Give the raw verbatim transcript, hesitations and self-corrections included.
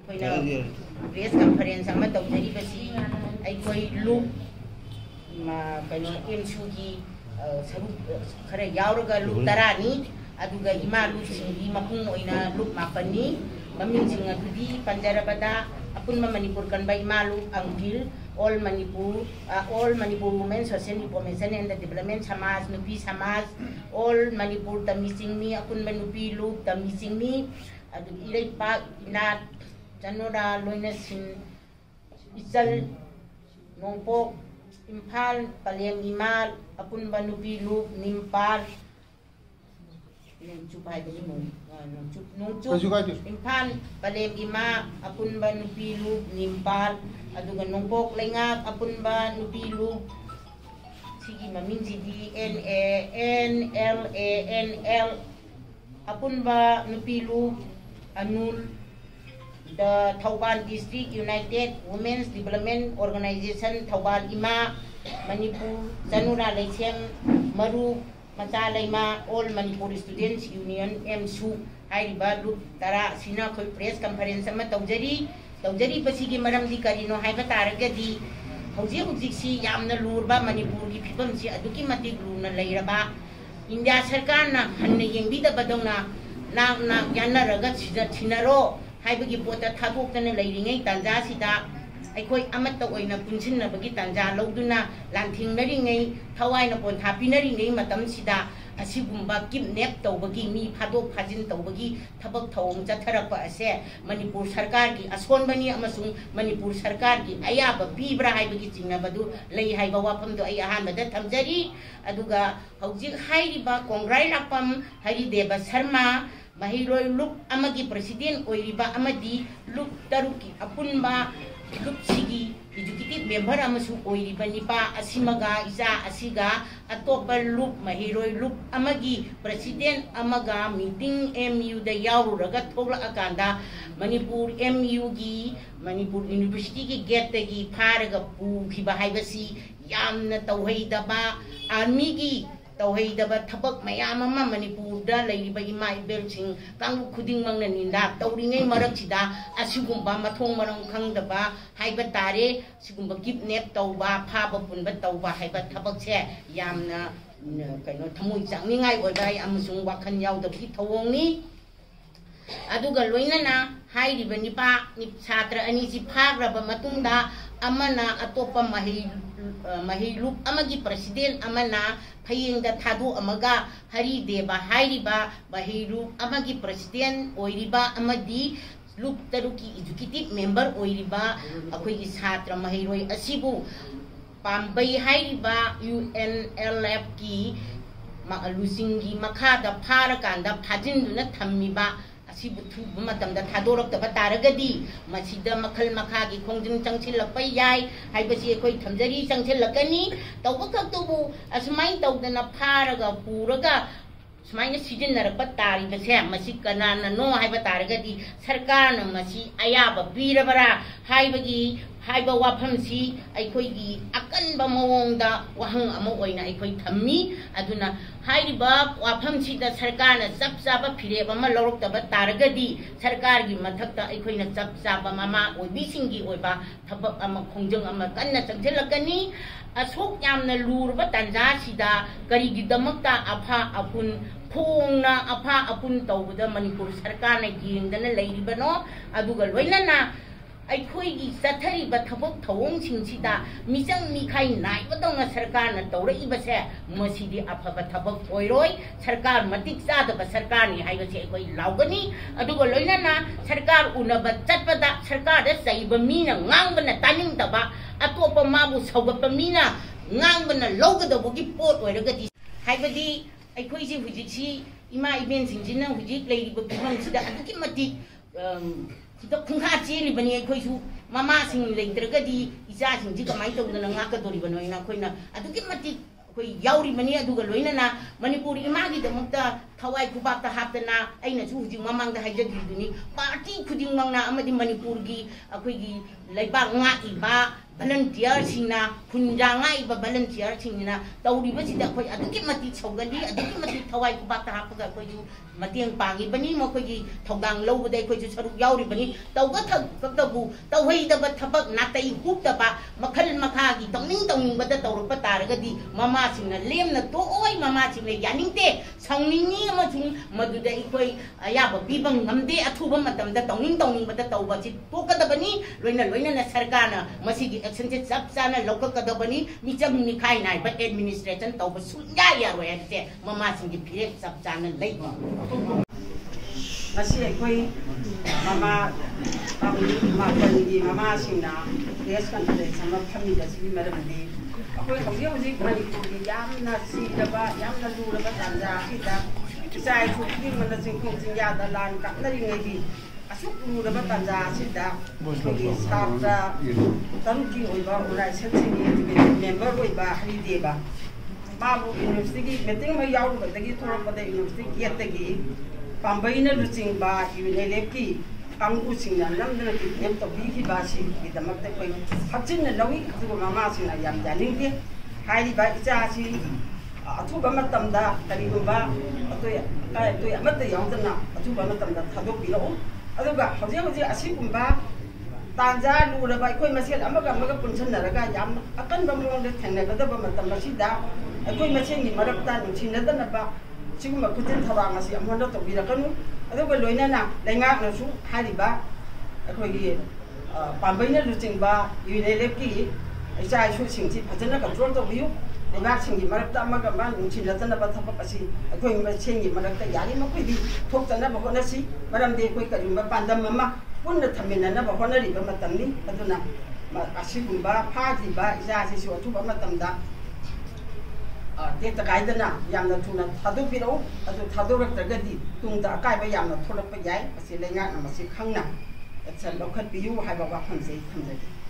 ꯑꯩꯈꯣꯏꯅ press conference ꯑꯃ ꯇꯧꯖꯔꯤꯕꯁꯤ ꯑꯩꯈꯣꯏ ꯂꯨꯞ ꯀꯩꯅꯣ ꯑꯦꯝꯁꯨꯒꯤ ꯁꯔꯨꯛ ꯈꯔ ꯌꯥꯎꯔꯒ ꯂꯨꯞ ꯇꯔꯥꯅꯤ ꯑꯗꯨꯒ ꯏꯃꯥ ꯂꯨꯞꯁꯤꯡꯒꯤ ꯃꯄꯨꯡ ꯑꯣꯏꯅ ꯂꯨꯞ ꯃꯥꯄꯟꯅꯤ ꯃꯃꯤꯡꯁꯤꯡ ꯑꯗꯨꯗꯤ ꯄꯟꯖꯔꯕꯗ ꯑꯄꯨꯟꯕ ꯃꯅꯤꯄꯨꯔ ꯀꯟꯕ ꯏꯃꯥ ꯂꯨꯞ ꯑꯪꯒꯤꯜ all Manipur all Manipur women social information and development समाज नुपी समाज ऑल मणिपुर तमिसिंगमी अपुनबा नुपी लूप तमिसिंगमी अदु इरेपा इनात जनोरा लोइनसिन इचल नोंपोक इम्फाल पलेम इमाल अपुनबा नुपी लूप निम्पाल चुपाई बनी नोंचुप इम्फाल पलेम इमा अपुनबा नुपी लूप निम्पाल अदुगा नोंपोक लेंगाक अपुनबा नुपी लूप सिगी ममिंग सिदी N A N L A N L अपुनबा नुपी लूप अनुल the Thoubal district united women's development organisation Thoubal इमा मणिपुर जनुरा लेसेम मरु मचा लेमा all Manipur students union AMSU हाइरिबा लूप तरा सिना खोई प्रेस कॉन्फ्रेंस अमा तौजरी तौजरी बसीगी मरमदी करिनो हाइबा तारगदी हौजी हौजिसी यामना लूरबा मणिपुर की फिबम से अदुकी मतिक लूना लैरबा इंडिया सरकार ना हन्न येंबिदबदौना नाक नाक यानरगा छिनरो हाइबगी पोता थादोक्तना लैरिङै तांजासिदा अखोई अमत्त ओइना पुंसिन्नबगी तांजा लौदुना लांथिंनरिङै थवाइना पोन्था पिनरिङै मतमसिदा असिगुम्बा किडनैप तौबगी मी फादोक फाजिन तौबगी थबक थौंग चथरकपा असे मणिपुर सरकार की असोनबनी अमसुंग मणिपुर सरकार की अयाब पीब्रा हाइबगी चिंगनबदु लई हाइबा वाफमदो अय अहानबदा थमजरी अदुगा हौजिक हाइरिबा कोंग्राई लापम हरिदेव शर्मा महिरोय लुप अमगी प्रेसिडेंट ओइरिबा अमदी लुप तरुकी अपुनबा लुप सिगी एजुकेटिव मेंबर अमसु ओइरिबा निपा असिमगा इजा असिगा अतोप लुप महिरोय लुप अमगी प्रेसिडेंट अमगा मीटिंग एमयू द यावरुरगा थोगला अकांदा मणिपुर एमयू गी मणिपुर यूनिवर्सिटी की गेट तगी फारगा पुखिबा हाइबसी यामना तौहैदबा आर्मी की तौहैदबा थबक मयाम अमा मणिपुरदा लैरिबा इमा इबेलसिंग कांगु खुदिंग मंगना निंदा तौरिङै मरकसिदा असिगुम्बा मथोंग मरंग खंगदबा हाइबा तारे सिगुम्बा किडनैप तौबा फाबा पुनबा तौबा हाइबा थबकसे यामना कइनो थमुइ चांगनिङाइ ओइबा अमसुंग वाखन यावदबी थौओंगनी अदुगा लोइनना हाइरिबा निपा छात्र अनिसि फाग्रबा मतुंगदा अमना अतोपा महि महिलुप अमगी प्रेसिडेंट अमना फयेंगदा थादो अमगा हरिदेवा हाइरिबा महिलुप अमगी प्रेसिडेंट ओइरिबा अमदी लुप तरुकी एजुकेटिव मेंबर ओइरिबा अखोइगी छात्र महिरोय असिबु पाम्बई हाइरिबा यूएनएलएफ की लुसिंगी मखादा फारकांदा फाजिंदुना थम्मिबा थादोरक्तबा तारगदी मसिदा मखल मखागी खोंजिंग चंगसिलक्पा याय हाइबसी अखोई थमजरी चंगसिलकनी तौबखक्तुबु असमाइन तौदना फारगा पुरगा सुमाइना सिजिन्नरक्पा तारिबसे मसि कनाननो हाइबा तारगदी सरकारना मसि अयाबा पीरबरा हाइबगी हाइबा वाफमसी अखोइगी अकनबा मवोंगदा वहंग अमा ओइना अखोइ थम्मी अदुना हाइरिबा वाफमसीदा सरकारना चप चाबा फिरेब अमा लौरक्तबा तारगदी सरकारगी मथक्ता अखोइना चप चाबा ममा ओइबिसिंगी ओइबा थबक अमा खोंजंग अमा कन्ना चंगथिलकनी असोक यामना लूरबा तंजासिदा करिगिदमक्ता अफा अपुन खोंगना अफा अपुन तौबदा मणिपुर सरकारना येंगदना लैरिबनो अदुगा लोइनना अखोइगी चथरिबा थबक थौओंसिंसिदा मिचंग मिखाई नाइबदौना सरकारना तौरइबसे मसिदि अफबा थबक ओइरोय सरकार मतिक चादबा सरकारनि हाइबसे अखोइ लाउगनी अदुगा लोइनना सरकार उनबा चटपदा सरकारदा चैबा मीना ngangbana तानिंगदबा अतोपा माबु सौगपा मीना ngangbana लौगदबगी पोट ओइरगदि हाइबदि अखोइसि हुजिसि इमा इबेनसिंजिना हुजिक लैरिबा फिबमसिदा अदुकि मतिक तो खुंखा चेलिबनी अखोइसु ममासिंग लेत्रगदी इचासिंगजि कमाइ तौदना ngaकदोरिबनो इना खोइना अदुकि मतिक खोइ याउरिबनी अदुगा लोइनना मणिपुर इमागी दमक्ता थवाइ खुबाक्ता हापतना अइनासु हुजि ममांगदा हाइजगिदुनी पार्टी खुदिंगमंगना अमदि मणिपुरगी अखोइगी लैबाक ngaइबा volunteer-singna khunjangai ba volunteer-singna tawribasida khoi aduki mati chawgali aduki mati thawai kubakta hapaga khoi ju matiang pangi bani makhoi thawdang lawbadai khoi ju saruk yauri bani tawga thaktabu tawhai da ba thabak natai hupta ba makhal makhagi tawning tawning bada tawrupa taragadi mama singna lemna to oi mama singna yaningte sangningi ama chung maduda ikhoi ayaba bibang ngamde athuba matamda tawning tawning bada tawba chi pokada bani loina loina na sarkana masigi action se sab sana local kadabani micham nikai nai but administration tawba sunya ya ro ate mama singi phire sab sana lei masi koi mama ma pani mama singna yes kan de sama phami da si madam ni koi hauji hauji mani ko yam na si da ba yam na lu da ba tan ja ki da sai thu ki man da sing khong sing ya da lan ka na ri ngai di asuk lu da ba tan ja si da ki sa da tan ki oi ba urai set si ni member oi ba hari de ba ma bu university ki meeting ma yaw ba da ki thora ba da university ki at ki pambaina luching ba unelep ki kangu singna lamdana ki nem to bi ki ba si ki damak te koi hapchin na lawi tu mama singna yam janing de hai ba icha si athu ba matam da tari ba atu ya kai tu ya mat yaw dana athu ba matam da thadok bi lo adu ga hoje hoje asi kum ba tanja lu ra ba koi masel amaga amaga punchen na ra ga yam akan ba mong de thang na ga da ba matam ba si da koi masen ni marak ta nu chin na da na ba 지금 막 그때 타방 아시 아무나 또 비라가는 아주 그 로이나나 내가 나수 하리바 거기 밤바이나 루팅바 유네lep기 이자 수싱지 파전나 컨트롤 또 비유 내가 생기 말았다 아마가 만 눈치라잖아 봐 타박 아시 거기 뭐 생기 말았다 야리 뭐 거기 톡잖아 뭐 하나시 말함데 거기 까지 뭐 반담 엄마 혼나 타면나 뭐 혼나리 뭐 맞담니 아주나 아시군바 파지바 이자 아시 어투 뭐 맞담다 데이터 가이드나 양나 투나 타도 비로 아주 타도럭다가디 뚱다 까이바 양나 톨럭바 야이 마시 레가 마시 캉나 자 로컬 비유 하이바가 판세 탐제